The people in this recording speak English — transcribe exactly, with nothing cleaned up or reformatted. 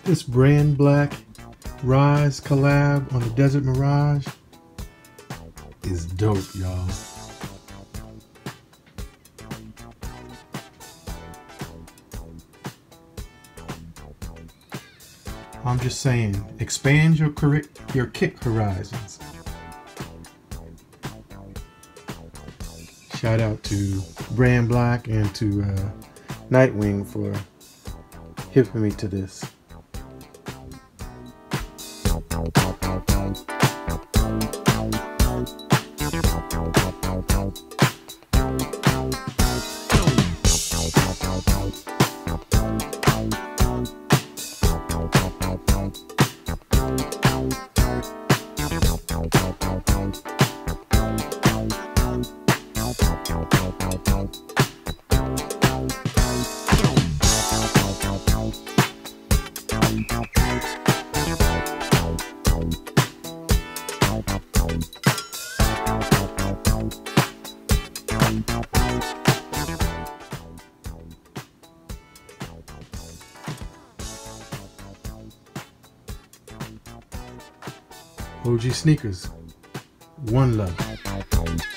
This Brand Black Rise collab on the Desert Mirage is dope, y'all. I'm just saying, expand your your kick horizons. Shout out to Brand Black and to uh, Nightwing for hipping me to this. O G Sneakers, one love.